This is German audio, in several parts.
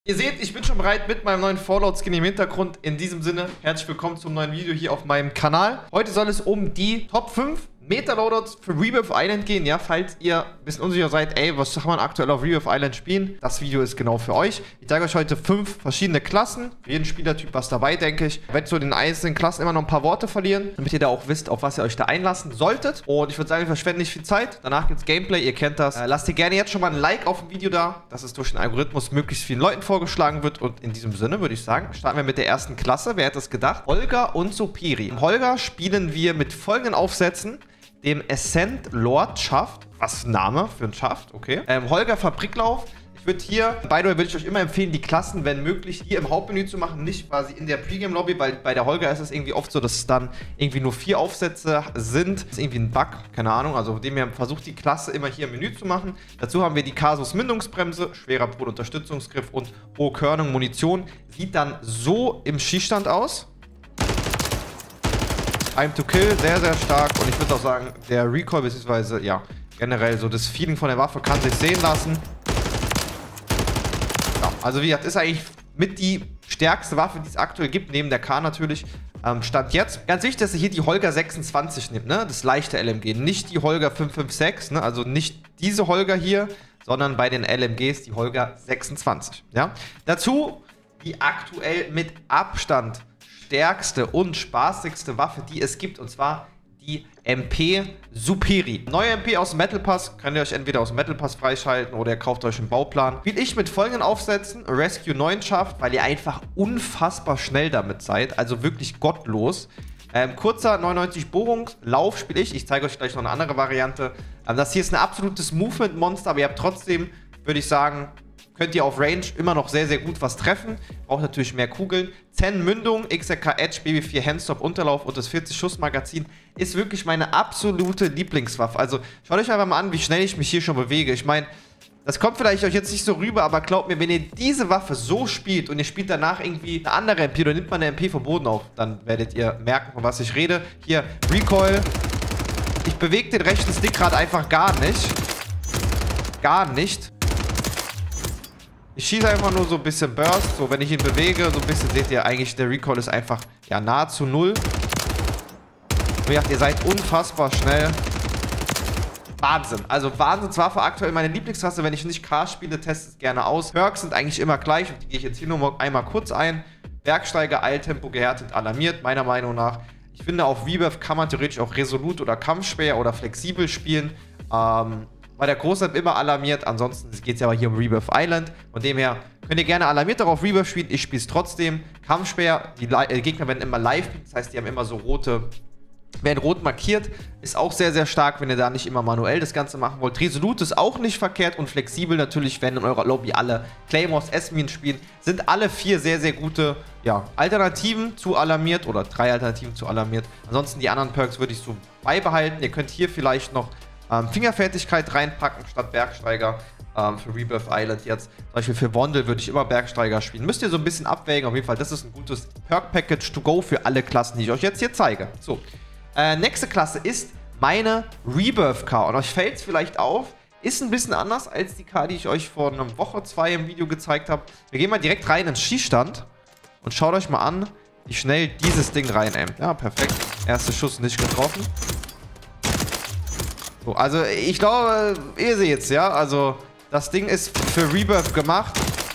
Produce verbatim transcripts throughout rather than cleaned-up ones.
Ihr seht, ich bin schon bereit mit meinem neuen Fallout-Skin im Hintergrund. In diesem Sinne, herzlich willkommen zum neuen Video hier auf meinem Kanal. Heute soll es um die Top fünf Meta-Loadouts für Rebirth Island gehen. Ja, falls ihr ein bisschen unsicher seid, ey, was kann man aktuell auf Rebirth Island spielen? Das Video ist genau für euch. Ich zeige euch heute fünf verschiedene Klassen. Für jeden Spielertyp was dabei, denke ich. Ich werde zu den einzelnen Klassen immer noch ein paar Worte verlieren, damit ihr da auch wisst, auf was ihr euch da einlassen solltet. Und ich würde sagen, wir verschwenden nicht viel Zeit. Danach gibt's Gameplay, ihr kennt das. Äh, lasst ihr gerne jetzt schon mal ein Like auf dem Video da, dass es durch den Algorithmus möglichst vielen Leuten vorgeschlagen wird. Und in diesem Sinne würde ich sagen, starten wir mit der ersten Klasse. Wer hätte es gedacht? Holger und Superi. Im Holger spielen wir mit folgenden Aufsätzen: dem Ascent Lord Schaft. Was ein Name für ein Schaft, okay. Ähm, Holger Fabriklauf. Ich würde hier, by the way, würde ich euch immer empfehlen, die Klassen, wenn möglich, hier im Hauptmenü zu machen, nicht quasi in der Pre-Game-Lobby, weil bei der Holger ist es irgendwie oft so, dass es dann irgendwie nur vier Aufsätze sind. Das ist irgendwie ein Bug, keine Ahnung. Also von dem her versucht die Klasse immer hier im Menü zu machen. Dazu haben wir die Kasus Mündungsbremse, schwerer Bodenunterstützungsgriff und hohe Körnung Munition. Sieht dann so im Schießstand aus. Aim to Kill, sehr, sehr stark. Und ich würde auch sagen, der Recoil, beziehungsweise, ja, generell so das Feeling von der Waffe kann sich sehen lassen. Ja, also wie gesagt, ist eigentlich mit die stärkste Waffe, die es aktuell gibt, neben der K natürlich, ähm, Stand jetzt. Ganz wichtig, dass ihr hier die Holger sechsundzwanzig nimmt, ne, das leichte L M G. Nicht die Holger fünf fünf sechs, ne, also nicht diese Holger hier, sondern bei den L M Gs die Holger sechsundzwanzig, ja. Dazu die aktuell mit Abstand stärkste und spaßigste Waffe, die es gibt, und zwar die M P Superi. Neue M P aus dem Metal Pass, könnt ihr euch entweder aus dem Metal Pass freischalten oder ihr kauft euch einen Bauplan. Spiele ich mit folgenden Aufsätzen: Rescue neun Schaft, weil ihr einfach unfassbar schnell damit seid, also wirklich gottlos. Ähm, kurzer neunundneunzig Bohrungslauf spiele ich, ich zeige euch gleich noch eine andere Variante. Ähm, das hier ist ein absolutes Movement-Monster, aber ihr habt trotzdem, würde ich sagen, könnt ihr auf Range immer noch sehr, sehr gut was treffen. Braucht natürlich mehr Kugeln. zehn Mündung, X R K Edge, B B vier Handstop Unterlauf und das vierzig Schuss Magazin ist wirklich meine absolute Lieblingswaffe. Also schaut euch einfach mal an, wie schnell ich mich hier schon bewege. Ich meine, das kommt vielleicht euch jetzt nicht so rüber, aber glaubt mir, wenn ihr diese Waffe so spielt und ihr spielt danach irgendwie eine andere M P oder nimmt man eine M P vom Boden auf, dann werdet ihr merken, von was ich rede. Hier, Recoil. Ich bewege den rechten Stick gerade einfach gar nicht. Gar nicht. Ich schieße einfach nur so ein bisschen Burst, so wenn ich ihn bewege, so ein bisschen seht ihr eigentlich, der Recoil ist einfach, ja, nahezu null. Wie gesagt, ihr seid unfassbar schnell. Wahnsinn, also Wahnsinnswaffe, aktuell meine Lieblingsklasse. Wenn ich nicht K spiele, testet es gerne aus. Perks sind eigentlich immer gleich, und die gehe ich jetzt hier nur mal einmal kurz ein. Bergsteiger, Eiltempo, gehärtet, alarmiert, meiner Meinung nach. Ich finde, auf Rebirth kann man theoretisch auch resolut oder kampfschwer oder flexibel spielen. Ähm... Weil der Großteil immer alarmiert, ansonsten geht es ja aber hier um Rebirth Island. Von dem her könnt ihr gerne alarmiert darauf Rebirth spielen, ich spiele es trotzdem. Kampfschwer, die äh, Gegner werden immer live, das heißt, die haben immer so rote, werden rot markiert, ist auch sehr, sehr stark, wenn ihr da nicht immer manuell das Ganze machen wollt. Resolut ist auch nicht verkehrt und flexibel natürlich, wenn in eurer Lobby alle Claymores, S-Minen spielen, sind alle vier sehr, sehr gute, ja, Alternativen zu alarmiert oder drei Alternativen zu alarmiert. Ansonsten die anderen Perks würde ich so beibehalten. Ihr könnt hier vielleicht noch Ähm, Fingerfertigkeit reinpacken statt Bergsteiger ähm, für Rebirth Island jetzt. Zum Beispiel für Wandel würde ich immer Bergsteiger spielen. Müsst ihr so ein bisschen abwägen. Auf jeden Fall, das ist ein gutes Perk-Package to go für alle Klassen, die ich euch jetzt hier zeige. So, äh, nächste Klasse ist meine Rebirth K. Und euch fällt es vielleicht auf, ist ein bisschen anders als die K, die ich euch vor einer Woche, zwei im Video gezeigt habe. Wir gehen mal direkt rein ins Schießstand und schaut euch mal an, wie schnell dieses Ding reinaimt. Ja, perfekt. Erster Schuss nicht getroffen. So, also ich glaube, ihr seht es, ja, also das Ding ist für Rebirth gemacht.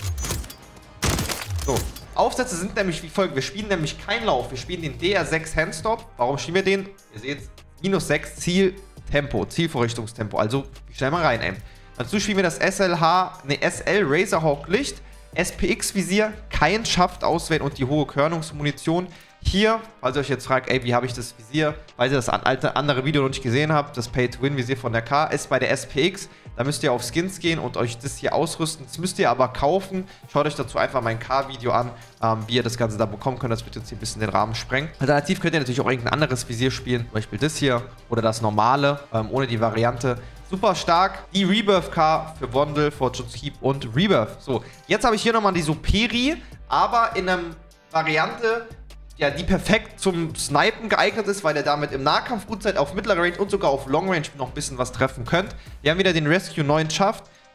So, Aufsätze sind nämlich wie folgt: Wir spielen nämlich keinen Lauf, wir spielen den D R sechs Handstop. Warum spielen wir den? Ihr seht es, minus sechs Zieltempo, Zielvorrichtungstempo, also wie schnell mal rein aimt. Dazu spielen wir das S L H, ne, S L Razorhawk Licht, S P X Visier, kein Schaft auswählen und die hohe Körnungsmunition. Hier, falls ihr euch jetzt fragt, ey, wie habe ich das Visier, weil ihr das alte, andere Video noch nicht gesehen habt, das Pay-to-Win-Visier von der K ist bei der S P X. Da müsst ihr auf Skins gehen und euch das hier ausrüsten. Das müsst ihr aber kaufen. Schaut euch dazu einfach mein K-Video an, ähm, wie ihr das Ganze da bekommen könnt. Das wird jetzt hier ein bisschen den Rahmen sprengen. Alternativ könnt ihr natürlich auch irgendein anderes Visier spielen, zum Beispiel das hier oder das normale, ähm, ohne die Variante. Super stark. Die Rebirth K für Wandel, Fortune Keep und Rebirth. So, jetzt habe ich hier nochmal die Superi, aber in einer Variante, ja, die perfekt zum Snipen geeignet ist, weil ihr damit im Nahkampf gut seid, auf mittlerer Range und sogar auf Long Range noch ein bisschen was treffen könnt. Wir haben wieder den Rescue neun Schaft.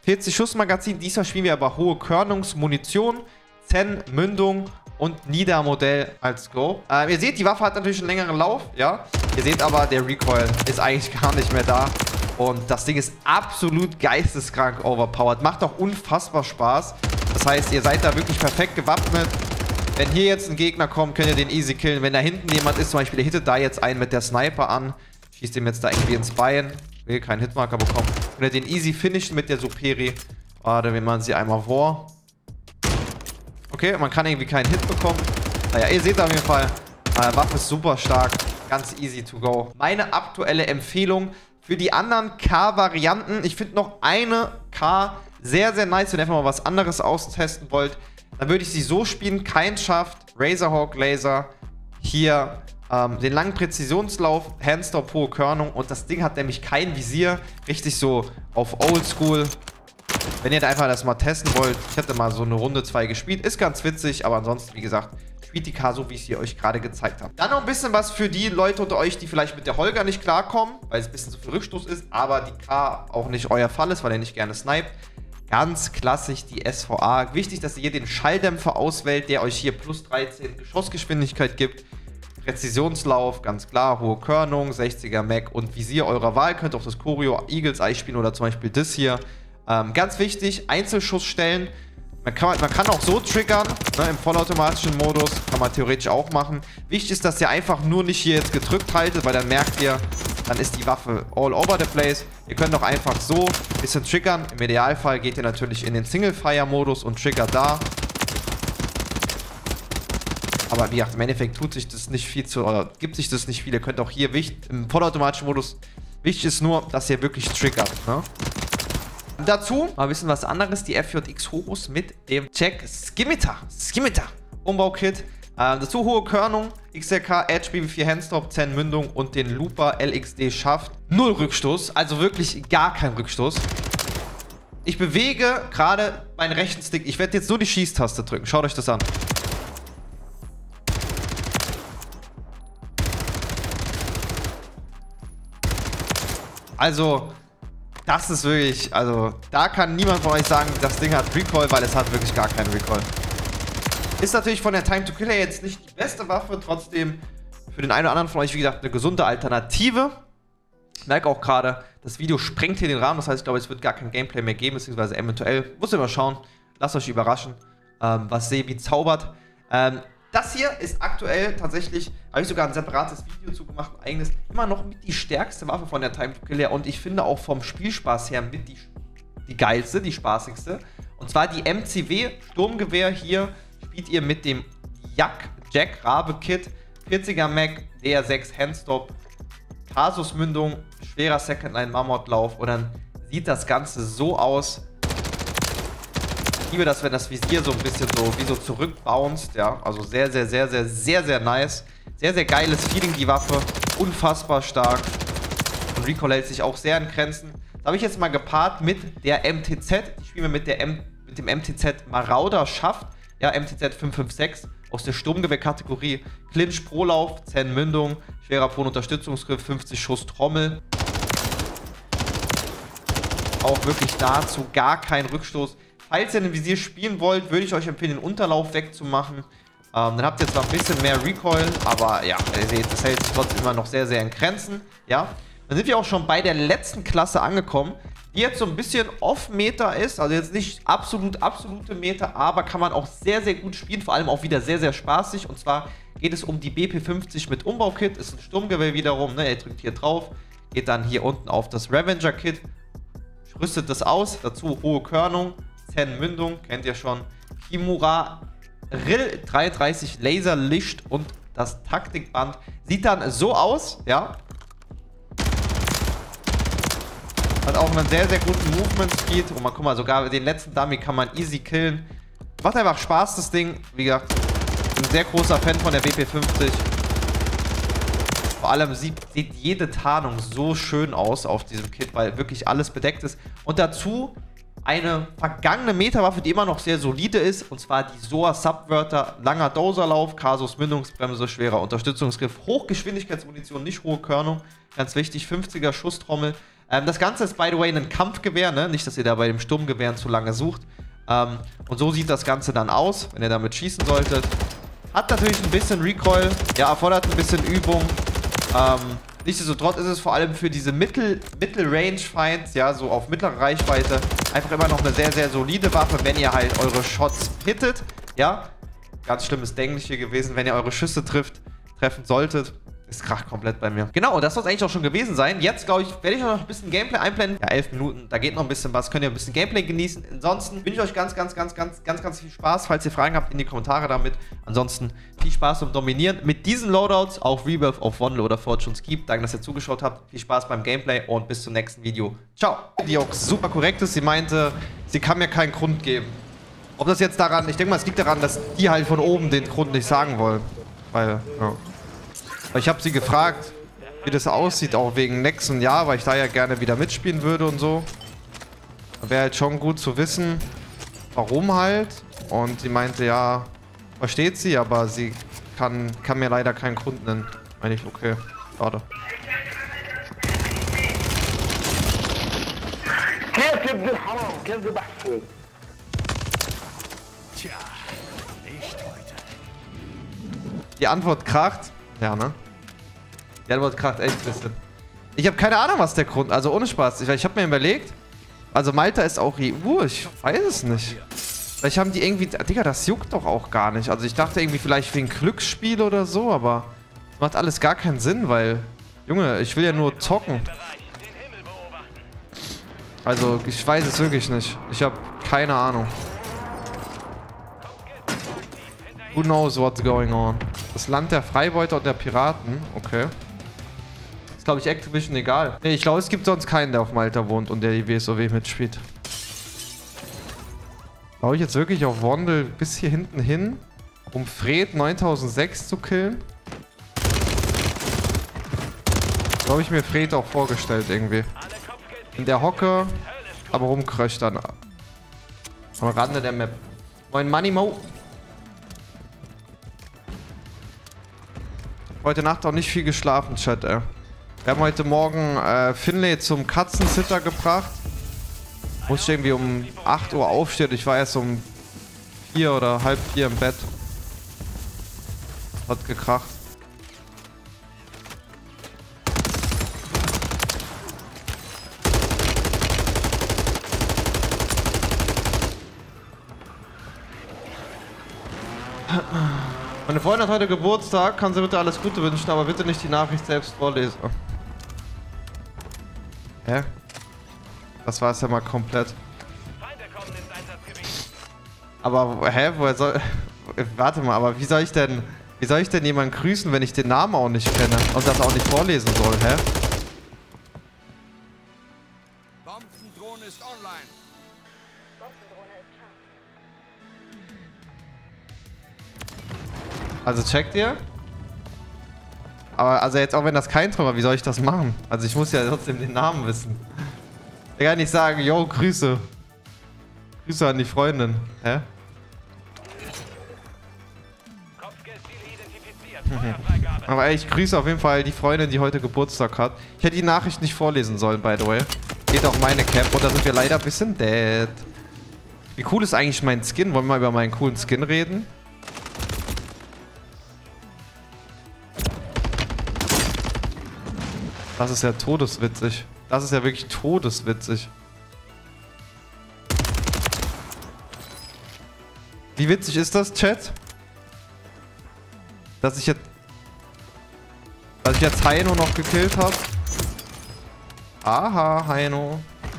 vierzig Schuss Magazin. Diesmal spielen wir aber hohe Körnungsmunition, Zen, Mündung und Niedermodell als Go. Ähm, ihr seht, die Waffe hat natürlich einen längeren Lauf, ja. Ihr seht aber, der Recoil ist eigentlich gar nicht mehr da. Und das Ding ist absolut geisteskrank overpowered. Macht auch unfassbar Spaß. Das heißt, ihr seid da wirklich perfekt gewappnet. Wenn hier jetzt ein Gegner kommt, könnt ihr den easy killen. Wenn da hinten jemand ist, zum Beispiel, der hittet da jetzt einen mit der Sniper an, schießt ihm jetzt da irgendwie ins Bein, will keinen Hitmarker bekommen, könnt ihr den easy finishen mit der Superi. Warte, wir machen sie einmal vor. Okay, man kann irgendwie keinen Hit bekommen. Naja, ihr seht auf jeden Fall, äh, Waffe ist super stark, ganz easy to go. Meine aktuelle Empfehlung für die anderen K-Varianten, ich finde noch eine K sehr, sehr nice, wenn ihr einfach mal was anderes austesten wollt. Dann würde ich sie so spielen, kein Schaft, Razorhawk Laser, hier ähm, den langen Präzisionslauf, Handstop, hohe Körnung und das Ding hat nämlich kein Visier, richtig so auf Oldschool. Wenn ihr da einfach das mal testen wollt, ich hätte mal so eine Runde zwei gespielt, ist ganz witzig, aber ansonsten, wie gesagt, spielt die K so, wie ich sie euch gerade gezeigt habe. Dann noch ein bisschen was für die Leute unter euch, die vielleicht mit der Holger nicht klarkommen, weil es ein bisschen zu viel Rückstoß ist, aber die K auch nicht euer Fall ist, weil ihr nicht gerne sniped. Ganz klassisch die S V A. Wichtig, dass ihr hier den Schalldämpfer auswählt, der euch hier plus dreizehn Geschossgeschwindigkeit gibt. Präzisionslauf, ganz klar, hohe Körnung, sechziger Mag und Visier eurer Wahl. Könnt auch das Choreo Eagles Eye spielen oder zum Beispiel das hier. Ähm, ganz wichtig, Einzelschuss stellen. Man kann, man kann auch so triggern, ne, im vollautomatischen Modus. Kann man theoretisch auch machen. Wichtig ist, dass ihr einfach nur nicht hier jetzt gedrückt haltet, weil dann merkt ihr, dann ist die Waffe all over the place. Ihr könnt auch einfach so ein bisschen triggern. Im Idealfall geht ihr natürlich in den Single-Fire-Modus und triggert da. Aber wie gesagt, im Endeffekt tut sich das nicht viel zu, oder gibt sich das nicht viel. Ihr könnt auch hier wichtig, im vollautomatischen Modus, wichtig ist nur, dass ihr wirklich triggert, ne? Dazu mal ein bisschen was anderes, die F J X Horus mit dem Jack Skimitar. Skimitar Umbau-Kit. Ähm, dazu hohe Körnung, X L K, Edge, B B vier Handstop, Zen Mündung und den Looper L X D Schaft. Null Rückstoß, also wirklich gar kein Rückstoß. Ich bewege gerade meinen rechten Stick. Ich werde jetzt nur die Schießtaste drücken. Schaut euch das an. Also, das ist wirklich, also, da kann niemand von euch sagen, das Ding hat Recoil, weil es hat wirklich gar keinen Recoil. Ist natürlich von der Time to Kill her jetzt nicht die beste Waffe, trotzdem für den einen oder anderen von euch, wie gesagt, eine gesunde Alternative. Ich merke auch gerade, das Video sprengt hier den Rahmen, das heißt, ich glaube, es wird gar kein Gameplay mehr geben, beziehungsweise eventuell, muss ihr mal schauen, lasst euch überraschen, ähm, was Sebi zaubert. Ähm, das hier ist aktuell tatsächlich, habe ich sogar ein separates Video zu gemacht, ein eigenes, immer noch mit die stärkste Waffe von der Time to Kill her und ich finde auch vom Spielspaß her mit die, die geilste, die spaßigste. Und zwar die M C W Sturmgewehr hier spielt ihr mit dem Jack Jack Rabe Kit, vierziger Mag, D R sechs Handstop, Kasus Mündung, schwerer Secondline Mammutlauf und dann sieht das Ganze so aus. Ich liebe das, wenn das Visier so ein bisschen so wie so zurückbounced, ja, also sehr, sehr, sehr, sehr, sehr, sehr nice. Sehr, sehr geiles Feeling, die Waffe, unfassbar stark und Recoil hält sich auch sehr in Grenzen. Das habe ich jetzt mal gepaart mit der M T Z, ich spiele mit, der M mit dem M T Z Marauder Schaft, ja, M T Z fünf fünf sechs aus der Sturmgewehr-Kategorie, Clinch Prolauf, Zen Mündung, schwerer Pro-Unterstützungsgriff, fünfzig Schuss Trommel. Auch wirklich nahezu gar kein Rückstoß. Falls ihr ein Visier spielen wollt, würde ich euch empfehlen, den Unterlauf wegzumachen. Ähm, dann habt ihr zwar ein bisschen mehr Recoil, aber ja, ihr seht, das hält sich trotzdem immer noch sehr, sehr in Grenzen. Ja, dann sind wir auch schon bei der letzten Klasse angekommen, die jetzt so ein bisschen off-Meta ist, also jetzt nicht absolut, absolute Meta, aber kann man auch sehr, sehr gut spielen, vor allem auch wieder sehr, sehr spaßig. Und zwar geht es um die B P fünfzig mit Umbau-Kit, ist ein Sturmgewehr wiederum, ne? Ihr drückt hier drauf, geht dann hier unten auf das Revenger-Kit, rüstet das aus, dazu hohe Körnung, Zen Mündung, kennt ihr schon, Kimura R I L dreiunddreißig Laserlicht und das Taktikband. Sieht dann so aus, ja. Hat auch einen sehr, sehr guten Movement Speed. Und man, guck mal, sogar den letzten Dummy kann man easy killen. Macht einfach Spaß, das Ding. Wie gesagt, bin ein sehr großer Fan von der B P fünfzig. Vor allem sieht, sieht jede Tarnung so schön aus auf diesem Kit, weil wirklich alles bedeckt ist. Und dazu eine vergangene Meta-Waffe, die immer noch sehr solide ist, und zwar die S O A Subverter, langer Doserlauf, Kasus Mündungsbremse, schwerer Unterstützungsgriff, Hochgeschwindigkeitsmunition, nicht hohe Körnung, ganz wichtig, fünfziger Schusstrommel. Ähm, das Ganze ist, by the way, ein Kampfgewehr, ne? Nicht, dass ihr da bei dem Sturmgewehren zu lange sucht. Ähm, und so sieht das Ganze dann aus, wenn ihr damit schießen solltet. Hat natürlich ein bisschen Recoil, ja, erfordert ein bisschen Übung. Ähm, nichtsdestotrotz ist es vor allem für diese Mittel, Mittel-Range-Fights, ja, so auf mittlere Reichweite, einfach immer noch eine sehr, sehr solide Waffe, wenn ihr halt eure Shots hittet, ja. Ganz schlimmes Denglisch hier gewesen, wenn ihr eure Schüsse trifft, treffen solltet. Es kracht komplett bei mir. Genau, und das soll es eigentlich auch schon gewesen sein. Jetzt, glaube ich, werde ich noch ein bisschen Gameplay einblenden. Ja, elf Minuten, da geht noch ein bisschen was. Könnt ihr ein bisschen Gameplay genießen. Ansonsten wünsche ich euch ganz, ganz, ganz, ganz, ganz, ganz viel Spaß. Falls ihr Fragen habt, in die Kommentare damit. Ansonsten viel Spaß beim Dominieren mit diesen Loadouts auf Rebirth, auf Wandel oder Fortune's Keep. Danke, dass ihr zugeschaut habt. Viel Spaß beim Gameplay und bis zum nächsten Video. Ciao. Die auch super korrekt ist. Sie meinte, sie kann mir keinen Grund geben. Ob das jetzt daran, ich denke mal, es liegt daran, dass die halt von oben den Grund nicht sagen wollen. Weil, ja. Ich habe sie gefragt, wie das aussieht, auch wegen nächsten Jahr, weil ich da ja gerne wieder mitspielen würde und so. Wäre halt schon gut zu wissen, warum halt. Und sie meinte, ja, versteht sie, aber sie kann, kann mir leider keinen Grund nennen. Meine ich, okay, schade. Tja, nicht heute. Die Antwort kracht. Ja, ne? Die Antwort kracht echt ein bisschen. Ich habe keine Ahnung, was der Grund... Also ohne Spaß. Ich, ich habe mir überlegt... Also Malta ist auch E U. Ich weiß es nicht. Vielleicht haben die irgendwie... Digga, das juckt doch auch gar nicht. Also ich dachte irgendwie vielleicht wegen Glücksspiel oder so, aber... Das macht alles gar keinen Sinn, weil... Junge, ich will ja nur zocken. Also ich weiß es wirklich nicht. Ich habe keine Ahnung. Who knows what's going on? Das Land der Freibeuter und der Piraten. Okay. Ist, glaube ich, Activision egal. Nee, ich glaube, es gibt sonst keinen, der auf Malta wohnt und der die W S O W mitspielt. Glaube ich jetzt wirklich auf Wandel bis hier hinten hin, um Fred neuntausendsechs zu killen? So habe ich mir Fred auch vorgestellt irgendwie. In der Hocke, aber rumkröcht dann am Rande der Map. Moin Money Mo. Heute Nacht auch nicht viel geschlafen, Chat, ey. Wir haben heute Morgen äh, Finlay zum Katzensitter gebracht. Musste irgendwie um acht Uhr aufstehen. Ich war erst um vier oder halb vier im Bett. Hat gekracht. Meine Freundin hat heute Geburtstag, kann sie bitte alles Gute wünschen, aber bitte nicht die Nachricht selbst vorlesen. Hä? Das war es ja mal komplett. Aber, hä? Woher soll... Warte mal, aber wie soll ich denn... Wie soll ich denn jemanden grüßen, wenn ich den Namen auch nicht kenne und das auch nicht vorlesen soll, hä? Bombendrohne ist online. Also checkt ihr? Aber also jetzt auch wenn das kein Traum war, wie soll ich das machen? Also ich muss ja trotzdem den Namen wissen. Ich kann nicht sagen, yo, Grüße. Grüße an die Freundin. Hä? Aber ey, ich grüße auf jeden Fall die Freundin, die heute Geburtstag hat. Ich hätte die Nachricht nicht vorlesen sollen, by the way. Geht auch meine Cap und da sind wir leider ein bisschen dead. Wie cool ist eigentlich mein Skin? Wollen wir mal über meinen coolen Skin reden? Das ist ja todeswitzig. Das ist ja wirklich todeswitzig. Wie witzig ist das, Chat? Dass ich jetzt... Dass ich jetzt Heino noch gekillt habe. Aha, Heino.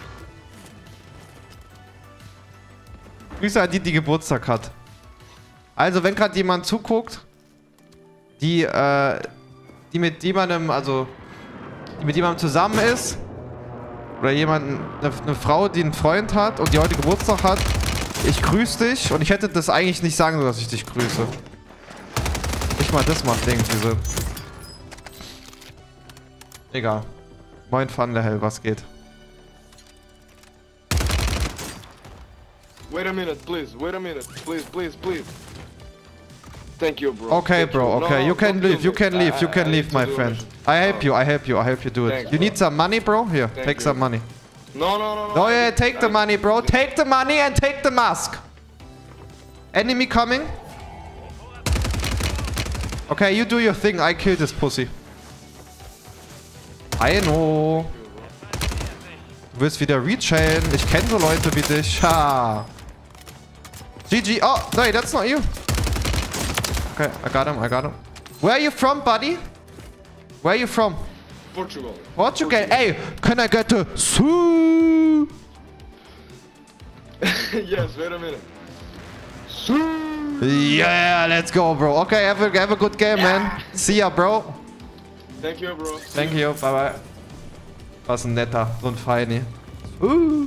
Grüße an die, die Geburtstag hat. Also, wenn gerade jemand zuguckt, die, äh, die mit jemandem, also... die mit jemandem zusammen ist oder jemand, eine, eine Frau, die einen Freund hat und die heute Geburtstag hat, ich grüße dich und ich hätte das eigentlich nicht sagen sollen, dass ich dich grüße. Nicht mal das macht irgendwie Sinn. Egal. Moin Funderhell, was geht? Wait a minute, please. Wait a minute, please, please, please. Thank you, bro. Okay, Thank bro. you. Okay, No, you can don't leave. kill You me. can leave. I- You I can need leave, to my do friend. mission. I help No. you. I help you. I help you do it. Thanks, You bro. need some money, bro? Here, Thank take you. some money. No, no, no, no. Oh I yeah, did- take the I- money, bro. Take the money and take the mask. Enemy coming. Okay, you do your thing. I kill this pussy. I know. Du wirst wieder rechain. Ich kenne so Leute wie dich. Ha. G G. Oh, no, that's not you. Okay, I got him. I got him. Where are you from, buddy? Where are you from? Portugal. Portugal. Hey, can I get a Sue? Yes, wait a minute. Yeah, let's go, bro. Okay, have a, have a good game, man. See ya, bro. Thank you, bro. Thank you. Bye, bye. Was ein netter. So ein Feini. Uh.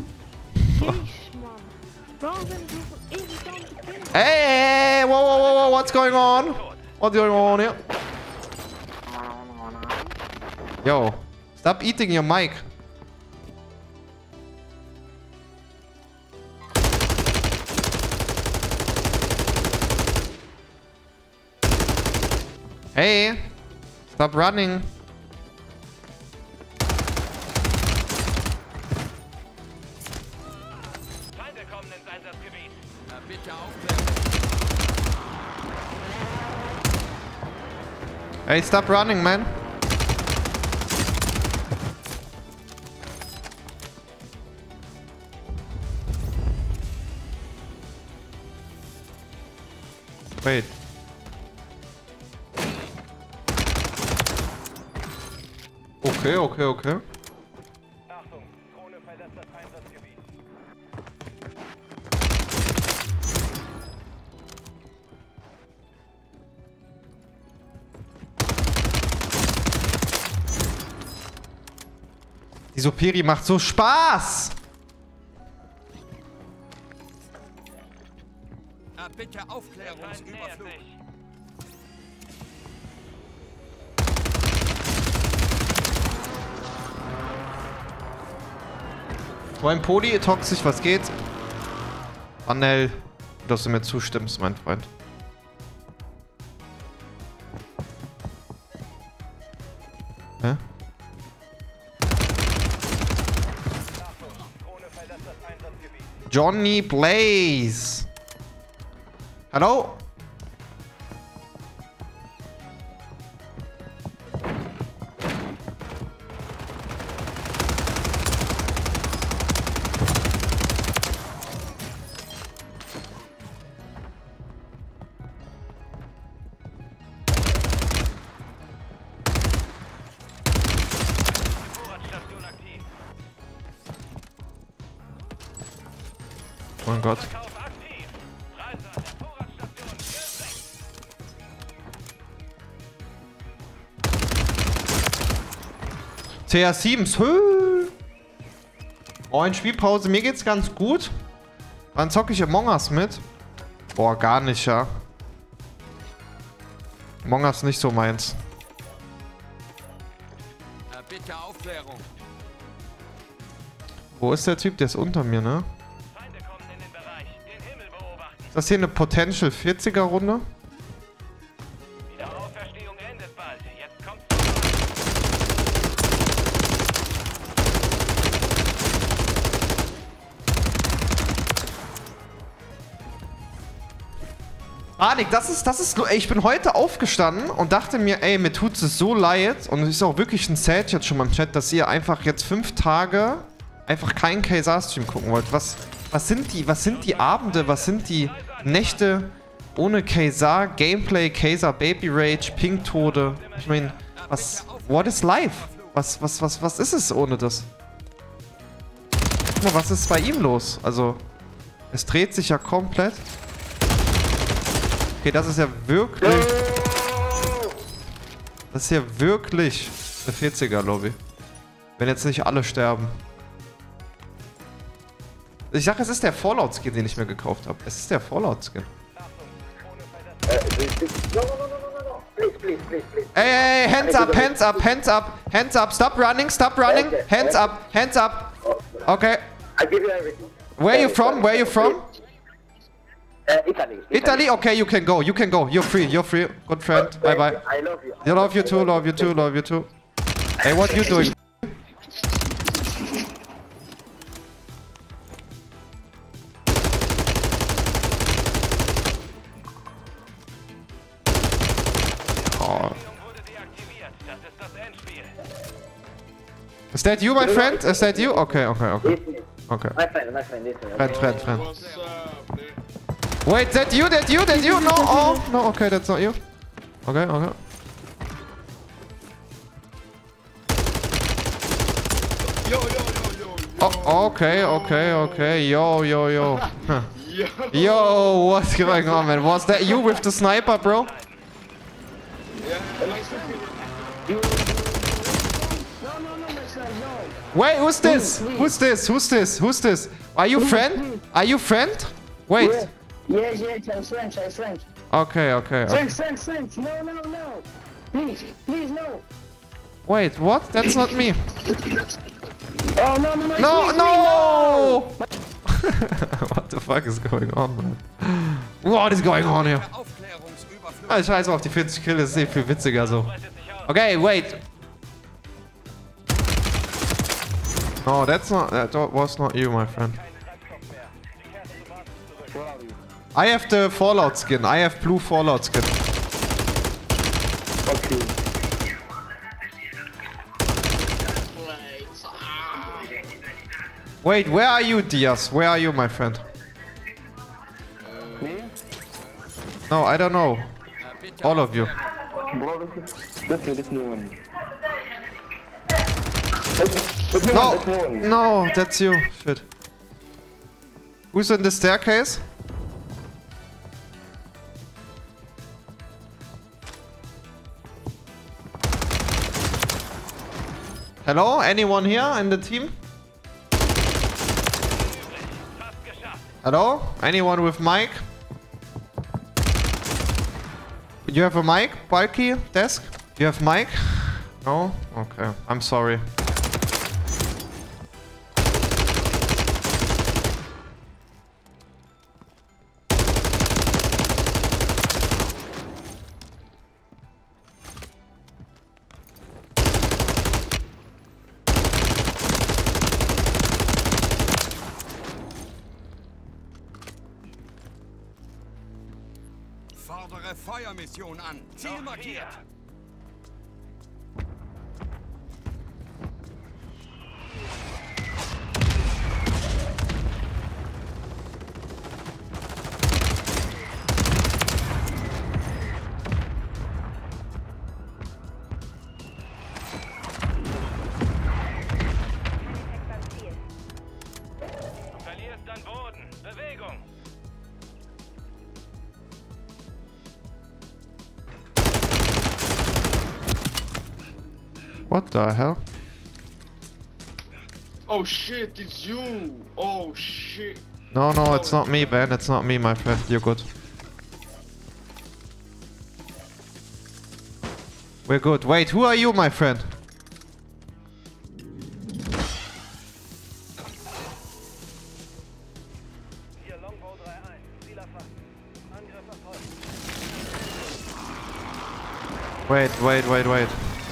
Hey, whoa, whoa, whoa, whoa, what's going on? What's going on here? Yo, stop eating your mic. Hey, stop running. Feinde kommen ins Einsatzgebiet. Na, bitte aufklären. Hey, stop running, man. Wait. Okay, okay, okay. Achtung, Drohne verlässt das Einsatzgebiet. Die Soperi macht so Spaß. Na, bitte Aufklärungsüberflug. Moin Poli, toxisch, was geht? Anel, dass du mir zustimmst, mein Freund. Hä? Johnny Blaze. Hallo? Oh mein Gott. T R sieben. Oh, in Spielpause. Mir geht's ganz gut. Wann zocke ich Among Us mit? Boah, gar nicht, ja. Among Us nicht so meins. Na, bitte Aufklärung. Wo ist der Typ? Der ist unter mir, ne? Feinde kommen in den Bereich. Den Himmel beobachten. Ist das hier eine Potential vierziger Runde? Wiederauferstehung endet bald. Jetzt kommt. Anik, das ist, das ist, ey, ich bin heute aufgestanden und dachte mir, ey, mir tut es so leid und es ist auch wirklich ein Sad jetzt schon mal im Chat, dass ihr einfach jetzt fünf Tage einfach keinen K S A-Stream gucken wollt. Was, was sind die, was sind die Abende, was sind die Nächte ohne K S A, Gameplay, K S A, Baby Rage, Pink-Tode? Ich meine, was, what is life? Was, was, was, was ist es ohne das? Guck mal, was ist bei ihm los? Also, es dreht sich ja komplett. Okay, das ist ja wirklich... Das ist ja wirklich eine vierziger-Lobby. Wenn jetzt nicht alle sterben. Ich sag, es ist der Fallout-Skin, den ich mir gekauft habe. Es ist der Fallout-Skin. Ey, ey, ey, hands up, hands up, hands up, hands up, stop running, stop running, hands up, hands up. Okay. I give you everything. Where are you from? Where are you from? Uh, Italy. Italy? Okay, you can go. You can go. You're free. You're free. Good friend. Bye bye. I love you. I love you too. Love you too. Love you too. Hey, what you doing? Oh. Wurde deaktiviert. Das ist das Endspiel. Is that you, my friend? Is that you? Okay, okay, okay. This me. Okay. My friend, my friend, this me. Friend, friend, friend. What's up, dude? Wait, that you, that you, that you? No, oh, no, okay, that's not you. Okay, okay. Yo, yo, yo, yo. Oh, okay, okay, okay. Yo, yo, yo. Huh. Yo. Yo, what's going on, man? Was that you with the sniper, bro? Yeah, nice to meet you. No, no, no, my son, no. Wait, who's this? Who's this? Who's this? Who's this? Are you friend? Are you friend? Wait. Yeah. Yes, yes, I'm French, I'm French. Okay, okay. okay. French, French, French. No, no, no. Please, please, no. Wait, what? That's not me. Oh, no, no, no. No, please, no! What the fuck is going on, man? What is going on here? Ah, ich scheiße auf die vierzig Kills, das ist eh viel witziger so. Okay, wait. No, that's not, that was not you, my friend. I have the Fallout skin. I have blue Fallout skin. Okay. Wait, where are you, Diaz? Where are you, my friend? Me? No, I don't know. All of you. Bro, this is, this is, this new one. This, this new No, one, this new one. no, that's you. Shit. Who's in the staircase? Hello? Anyone here in the team? Hello? Anyone with mic? You have a mic? Bulky desk? You have mic? No? Okay. I'm sorry. Fordere Feuermission an. Ziel markiert. Du verlierst an Boden. Bewegung. What the hell? Oh shit, it's you. Oh shit. No, no, it's not me, Ben. It's not me, my friend. You're good. We're good. Wait, who are you, my friend? Hier Longbow drei eins. Ziel erfasst. Angriff erfolgt. Wait, wait, wait, wait.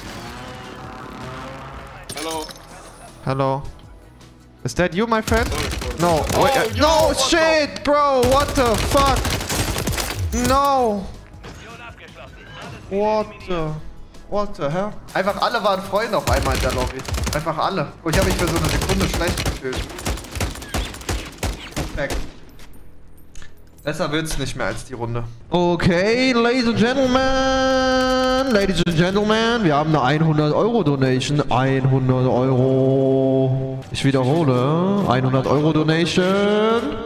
Hello. Hello. Is that you, my friend? No. Oh, Wait, uh, yo, no, what shit, bro. What the fuck? No. Mission abgeschlossen. Alles What the... What the hell? Einfach alle waren Freunde auf einmal in der Lobby. Einfach alle. Oh, ich habe mich für so eine Sekunde schlecht gefühlt. Perfekt. Besser wird's nicht mehr als die Runde. Okay, Ladies and Gentlemen. Ladies and Gentlemen, wir haben eine hundert Euro Donation. hundert Euro. Ich wiederhole. hundert Euro Donation.